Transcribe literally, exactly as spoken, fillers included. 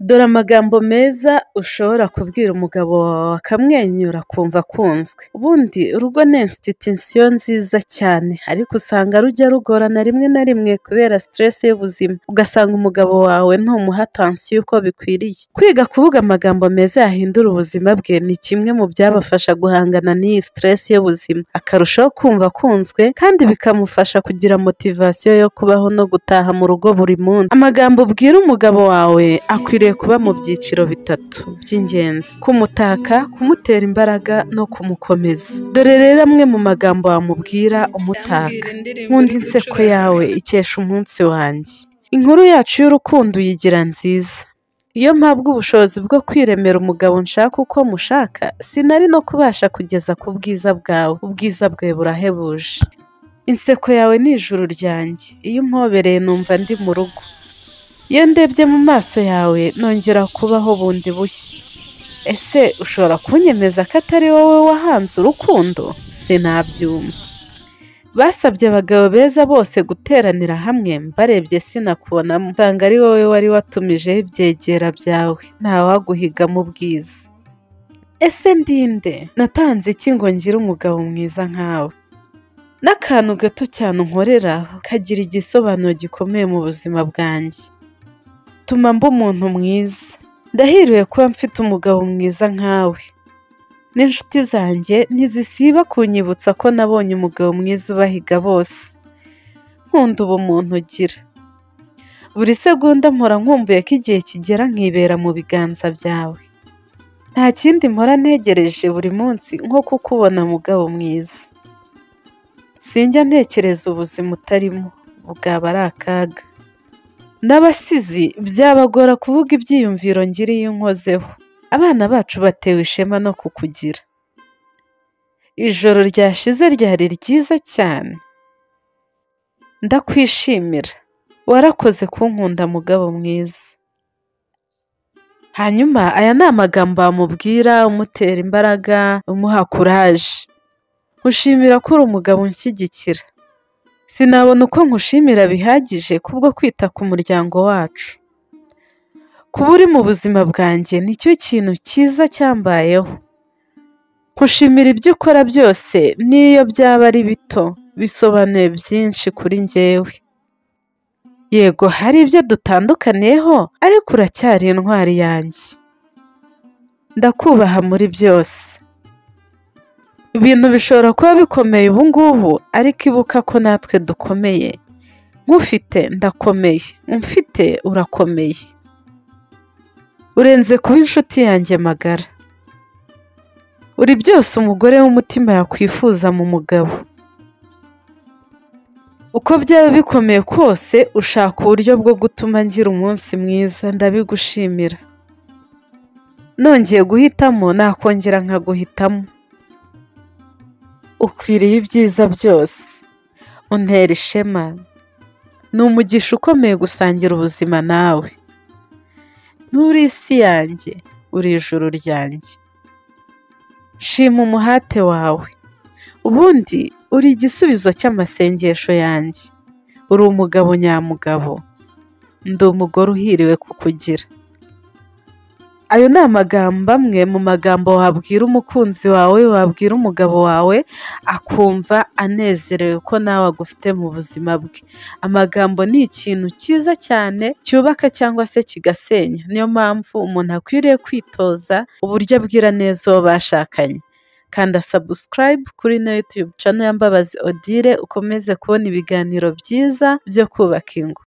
Dore amagambo meza ushobora kubwira umugabo wawe akamwenyura akumva akunzwe. Ubundi urugo ni institution nziza cyane, ariko usanga rujya rugorana rimwe na rimwe kubera stress y'ubuzima. Ugasanga umugabo wawe ntumuha attention uko bikwiriye. Kwiga kuvuga amagambo meza yahindura ubuzima bwe ni kimwe mu byabafasha guhangana n'iyi stress y'ubuzima, akarushaho kumva akunzwe kandi bikamufasha kugira motivation yo kubaho no gutaha mu rugo buri munsi. Amagambo ubwira umugabo wawe akwiriye kuba mu byiciro bitatu by'ingenzi: kumutaka, kumutera imbaraga no kumukomeza. Dore rero amwe mu magambo wamubwira umutaka: nkunda inseko yawe ikesha umunsi wanjye. Inkuru yacu y'urukundo uyigira nziza. Iyo mpabwa ubushobozi bwo kwiremera umugabo nshaka uko mushaka, sinari no kubasha kugeza ku bwiza bwawe. Ubwiza bwawe burahebuje. Inseko yawe ni ijuru ryanjye. Iyo umpobereye numva ndi mu rugo. Iyo ndebye mu maso yawe nongera kubaho bundi bushya. Ese ushobora kunyemeza ko atari wowe wahanze urukundo? Sinabyumva. Basabye abagabo beza bose guteranira hamwe, mbarebye sinakubonamo. Nsanga ari wowe wari watumijeho ibyegera byawe. Ntawaguhiga mu bwiza. Ese ndinde? Natanze iki ngo ngire umugabo mwiza nkawe? N'akantu gato cyane unkorera kagira igisobanuro gikomeye mu buzima bwanjye. Tuma mba umuntu mwiza. Ndahiriwe kuba mfite umugabo mwiza nkawe. N'inshuti zanjye ntizisiba kunyibutsa ko nabonye umugabo mwiza ubahiga bose. Nkunda ubumuntu ugira. Buri segonda mpora nkumbuye ko igihe kigera nkibera mu biganza byawe. Nta kindi mpora ntegereje buri munsi nko kukubona mugabo mwiza. Sinjya ntekereza ubuzima utarimo, bwaba ari akaga. N'abasizi byabagora kuvuga ibyiyumviro ngira iyo unkozeho. Abana bacu batewe ishema no kukugira. Ijoro ryashize ryari ryiza cyane. Ndakwishimira. Warakoze kunkunda mugabo mwiza. Hanyuma aya ni amagambo wamubwira umutera imbaraga, umuha courage. Nkushimira ko uri umugabo unshyigikira. Sinabona uko nkushimira bihagije kubwo kwita ku muryango wacu. Kuba uri mu buzima bwanjye nicyo kintu cyiza cyambayeho. Nkushimira ibyo ukora byose n'iyo byaba ari bito, bisobanuye byinshi kuri njyewe. Yego hari ibyo dutandukaniyeho, ariko uracyari intwari yanjye. Ndakubaha muri byose. Ibintu bishobora kuba bikomeye ubu ngubu, ariko ibuka ko natwe dukomeye. Nkufite ndakomeye, umfite urakomeye. Urenze kuba inshuti yanjye magara. Uri byose umugore w'umutima yakwifuza mu mugabo. Uko byaba bikomeye kose, ushaka uburyo bwo gutuma ngira umunsi mwiza. Ndabigushimira. Nongeye guhitamo nakongera nkaguhitamo. Ukwiriye ibyiza byose. Untera ishema. Ni umugisha ukomeye gusangira ubuzima nawe. Nturi isi yanjye, uri ijuru ryanjye. Shima umuhate wawe. Ubundi uri igisubizo cy'amasengesho yanjye. Uri umugabo nyamugabo. Ndi umugore uhiriwe kukugira. Ayo ni amagambo amwe mu magambo wabwira umukunzi wawe, wabwira umugabo wawe, akumva anezerewe ko nawe agufite mu buzima bwe. Amagambo ni ikintu cyiza cyane cyubaka cyangwa se kigasenya. Niyo mpamvu umuntu akwiriye kwitoza uburyo abwira neza uwo bashakanye. Kanda subscribe kuri ino YouTube channel ya Mbabazi Odile, ukomeze kubona ibiganiro byiza byo kubaka ingo.